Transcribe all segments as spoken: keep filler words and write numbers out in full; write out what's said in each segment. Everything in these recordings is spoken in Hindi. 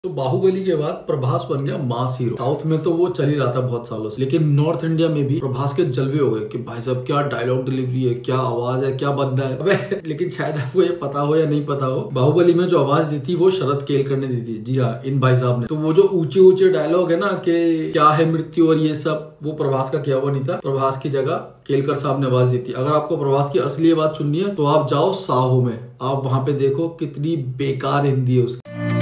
तो बाहुबली के बाद प्रभास बन गया मास हीरो। साउथ में तो वो चल ही रहा था बहुत सालों से, लेकिन नॉर्थ इंडिया में भी प्रभास के जलवे हो गए कि भाई साहब क्या डायलॉग डिलीवरी है, क्या आवाज है, क्या बंदा है। अबे लेकिन शायद आपको ये पता हो या नहीं पता हो, बाहुबली में जो आवाज दी थी वो शरद केलकर ने दी थी। जी हाँ, इन भाई साहब ने। तो वो जो ऊंचे ऊंचे डायलॉग है ना कि क्या है मृत्यु और ये सब, वो प्रभास का किया हुआ नहीं था। प्रभास की जगह केलकर साहब ने आवाज दी थी। अगर आपको प्रभास की असली आवाज सुननी है तो आप जाओ साहो में, आप वहां पे देखो कितनी बेकार हिंदी है उसकी।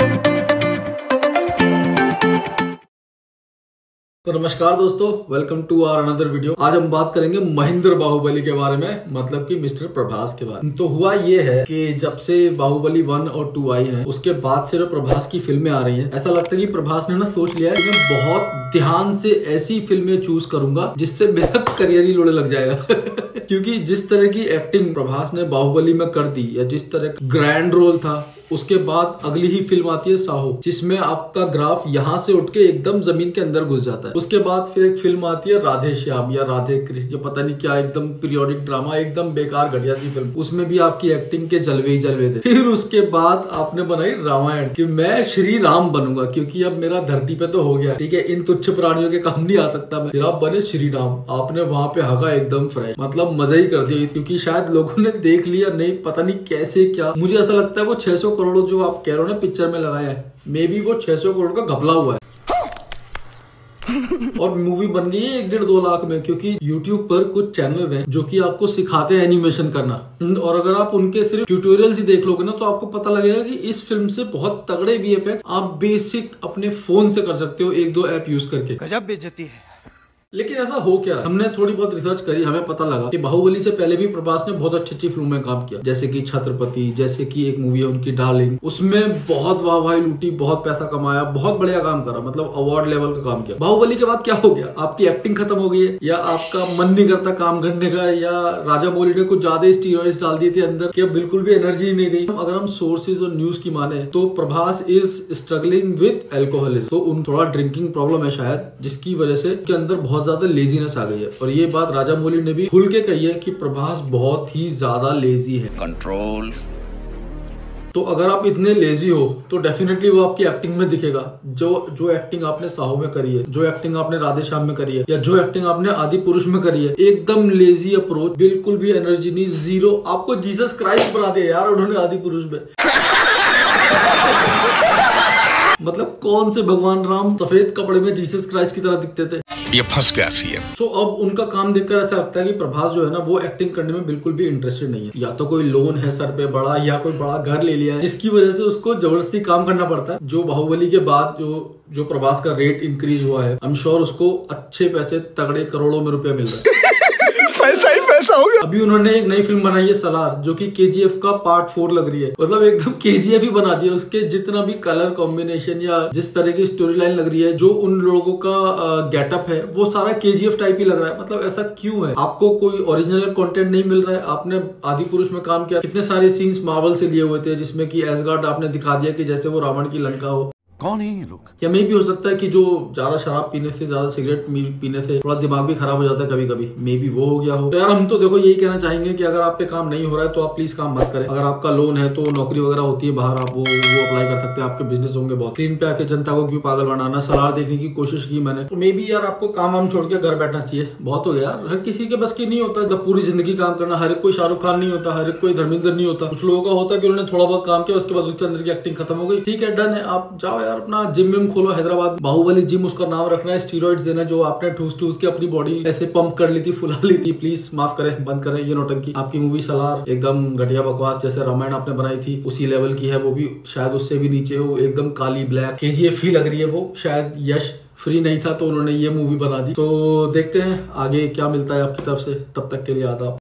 तो नमस्कार दोस्तों, welcome to our another video. आज हम बात करेंगे महेंद्र बाहुबली के बारे में, मतलब कि मिस्टर प्रभास के बारे में। तो हुआ ये है कि जब से बाहुबली वन और टू आई है, उसके बाद से जो प्रभास की फिल्में आ रही हैं, ऐसा लगता है कि प्रभास ने ना सोच लिया है कि मैं बहुत ध्यान से ऐसी फिल्में चूज करूंगा जिससे मेरा करियर ही लोड़े लग जाएगा। क्योंकि जिस तरह की एक्टिंग प्रभास ने बाहुबली में कर दी, या जिस तरह ग्रैंड रोल था, उसके बाद अगली ही फिल्म आती है साहो, जिसमें आपका ग्राफ यहाँ से उठ के एकदम जमीन के अंदर घुस जाता है। उसके बाद फिर एक फिल्म आती है राधे श्याम या राधे कृष्ण, पता नहीं क्या, एकदम पीरियोडिक ड्रामा, एकदम बेकार घटिया सी फिल्म। उसमें भी आपकी एक्टिंग के जलवे ही जलवे थे। फिर उसके बाद आपने बनाई रामायण कि मैं श्री राम बनूंगा, क्योंकि अब मेरा धरती पे तो हो गया, ठीक है, इन तुच्छ प्राणियों के काम नहीं आ सकता मैं। फिर आप बने श्री राम, आपने वहां पे हगा एकदम फ्रेश, मतलब मजा ही कर दिया। क्योंकि शायद लोगों ने देख लिया नहीं, पता नहीं कैसे क्या। मुझे ऐसा लगता है वो छह सौ करोड़ जो आप कह रहे हो ना पिक्चर में लगाया है, मे बी वो छह सौ करोड़ का घपला हुआ है। और मूवी बन गई है एक डेढ़ दो लाख में, क्योंकि यूट्यूब पर कुछ चैनल हैं जो कि आपको सिखाते हैं एनिमेशन करना। और अगर आप उनके सिर्फ ट्यूटोरियल्स ही देख लोगे ना, तो आपको पता लगेगा कि इस फिल्म से बहुत तगड़े वीएफएक्स आप बेसिक अपने फोन से कर सकते हो, एक दो ऐप यूज करके। गजब बेइज्जती है। लेकिन ऐसा हो क्या रहा? हमने थोड़ी बहुत रिसर्च करी, हमें पता लगा कि बाहुबली से पहले भी प्रभास ने बहुत अच्छी अच्छी फिल्मों में काम किया, जैसे कि छत्रपति, जैसे कि एक मूवी है उनकी डार्लिंग, उसमें बहुत वाहवाही लूटी, बहुत पैसा कमाया, बहुत बढ़िया काम करा, मतलब अवार्ड लेवल का काम किया। बाहुबली के बाद क्या हो गया? आपकी एक्टिंग खत्म हो गई है, या आपका मन नहीं करता काम करने का, या राजा मौली ने कुछ ज्यादा स्टीरॉइड्स डाल दिए थे अंदर कि अब बिल्कुल भी एनर्जी नहीं रही। अगर हम सोर्सेज और न्यूज की माने तो Prabhas is struggling with alcoholism, तो उन थोड़ा ड्रिंकिंग प्रॉब्लम है शायद, जिसकी वजह से के अंदर बहुत ज्यादा लेजीनेस आ गई है। और ये बात राजा मौली ने भी खुल के कही है कि प्रभास बहुत ही ज्यादा लेजी है। कंट्रोल। तो अगर आप इतने लेजी हो तो डेफिनेटली वो आपकी एक्टिंग में दिखेगा। जो जो एक्टिंग आपने साहो में करी है, जो एक्टिंग आपने राधे श्याम में करी है, या जो एक्टिंग आपने आदि पुरुष में करी है, एकदम लेजी अप्रोच, बिल्कुल भी एनर्जी नहीं, जीरो। आपको जीसस क्राइस्ट बना दिया यार उन्होंने आदि पुरुष में। मतलब कौन से भगवान राम सफेद कपड़े में जीसस क्राइस्ट की तरह दिखते थे। ये फंस गया सीएम। सो अब उनका काम देखकर ऐसा लगता है कि प्रभास जो है ना, वो एक्टिंग करने में बिल्कुल भी इंटरेस्टेड नहीं है। या तो कोई लोन है सर पे बड़ा, या कोई बड़ा घर ले लिया है, जिसकी वजह से उसको जबरदस्ती काम करना पड़ता है। जो बाहुबली के बाद जो जो प्रभास का रेट इंक्रीज हुआ है, आई एम श्योर उसको अच्छे पैसे, तगड़े करोड़ों में रुपया मिल रहा है। पैसा ही पैसा होगा। अभी उन्होंने एक नई फिल्म बनाई है सलार, जो कि केजीएफ का पार्ट फोर लग रही है। मतलब एकदम केजीएफ ही बना दिया। उसके जितना भी कलर कॉम्बिनेशन या जिस तरह की स्टोरी लाइन लग रही है, जो उन लोगों का गेटअप है, वो सारा केजीएफ टाइप ही लग रहा है। मतलब ऐसा क्यों है? आपको कोई ओरिजिनल कंटेंट नहीं मिल रहा है? आपने आदि पुरुष में काम किया, कितने सारे सीन्स मार्वल से लिए हुए थे, जिसमें कि एसगार्ड आपने दिखा दिया कि जैसे वो रावण की लंका हो। कौन है ये लोग? या मे भी हो सकता है कि जो ज्यादा शराब पीने से, ज्यादा सिगरेट पीने से थोड़ा दिमाग भी खराब हो जाता है कभी कभी, मे भी वो हो गया हो। तो यार हम तो देखो यही कहना चाहेंगे कि अगर आप पे काम नहीं हो रहा है तो आप प्लीज काम मत करें। अगर आपका लोन है तो नौकरी वगैरह होती है बाहर, आप वो वो अप्लाई कर सकते हैं, आपके बिजनेस होंगे बहुत। स्क्रीन पे आके जनता को क्यों पागल बनाना। सलार देखने की कोशिश की मैंने, तो मे बी यार आपको काम वाम छोड़ के घर बैठना चाहिए। बहुत हो गया यार, हर किसी के बस की नहीं होता जब पूरी जिंदगी काम करना। हर एक कोई शाहरुख खान नहीं होता, हर एक कोई धर्मेंद्र नहीं होता। कुछ लोगों का होता है कि उन्होंने थोड़ा बहुत काम किया, उसके बाद उसके अंदर की एक्टिंग खत्म हो गई। ठीक है, डन है, आप जाओ यार अपना जिम खोलो हैदराबाद, बाहुबली जिम उसका नाम रखना है। स्टीरॉइड्स देना जो आपने ठूस ठूस के अपनी बॉडी ऐसे पंप कर ली थी, फुला ली थी, प्लीज माफ करें, बंद करें ये नौटंकी। आपकी मूवी सलार एकदम घटिया बकवास, जैसे रामायण आपने बनाई थी उसी लेवल की है, वो भी शायद उससे भी नीचे हो, एकदम काली ब्लैक केजीएफ ही लग रही है वो। शायद यश फ्री नहीं था तो उन्होंने ये मूवी बना दी। तो देखते हैं आगे क्या मिलता है आपकी तरफ से, तब तक के लिए आदाब।